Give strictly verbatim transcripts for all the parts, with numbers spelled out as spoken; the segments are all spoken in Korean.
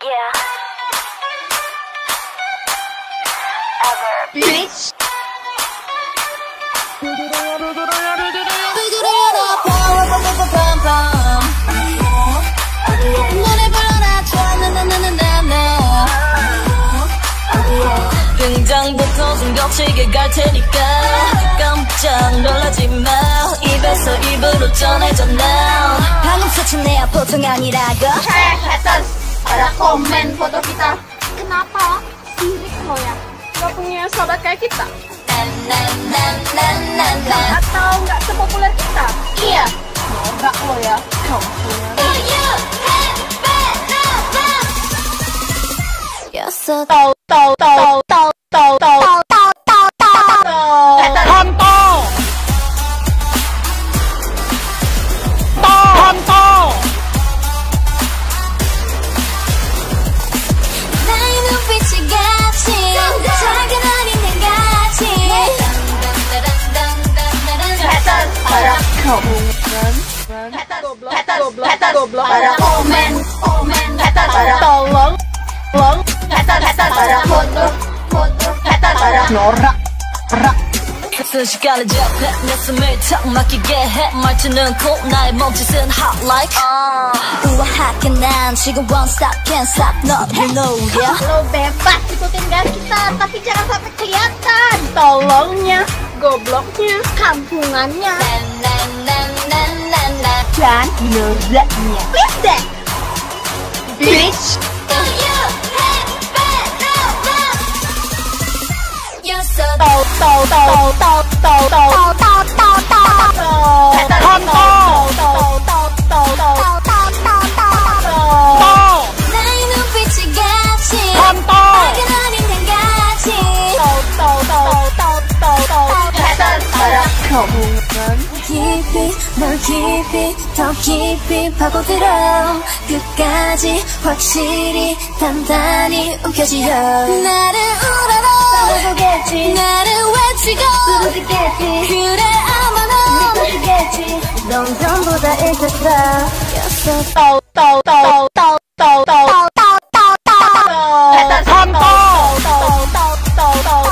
Yeah. Ever. Bitch. 등장부터 좀 거칠게 갈 테니까 깜짝 놀라지 마. 입에서 입으로 전해져 now. 방금 스친 내야 보통 아니라고. Share, hashtag, ada komen foto kita. Kenapa sirik lo ya? Gak punya sahabat kayak kita? Atau gak sepopuler kita? Iya. Norak lo ya. You're tàu tàu tàu tàu tàu tàu tàu tàu tàu tham to to tham to. 나의 눈빛이 같이 작은 어린애 같이. Hashtag, ada komen. Hashtag, hashtag, ada komen. Komen. Hashtag, ada tolong tolong. Hashtag, hashtag, ada foto. Foto. Hashtag, ada 노rak rak. 순식간에 접해 내 숨을 턱 막히게 해. 말투는 cool 나의 몸짓은 hot like uh. 우아하게 난 지금 one stop can't stop no you know yeah. Lo bebas ikutin gaya kita, tapi jangan sampai kelihatan. Tolongnya, Gobloknya, kampungannya, dan noraknya. Please deh. Bitch. tàu tàu tàu tàu tàu tàu tàu tàu tàu tham to tàu tàu tàu tàu tàu tàu 나의 눈빛이 같이 tham to 작은 어린애 같이. tàu tàu tàu tàu tàu tàu. Hashtag, ada 깊이 널 깊이 더 깊이 파고들어 끝까지 확실히 단단히 움켜쥐어. 나를 우러러 부르겠지. 나를 외치고 부르겠지. 그래 아마 넌 부르겠지. 넌 전부 다 잊었어. You're tàu tàu tàu tàu tàu tàu tàu tàu tàu tham to tàu tàu tàu tàu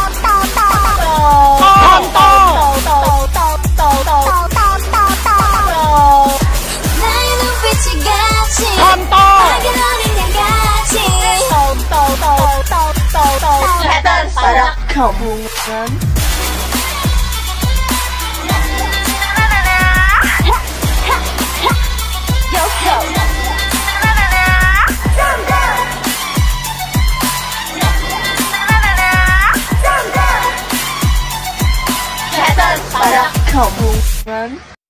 tham to tàu tàu tàu tàu tàu. 나의 눈빛이 같이 tham to 작은 어린애 같이. tàu tàu tàu tàu tàu tàu. Hashtag, ada Hashtag, ada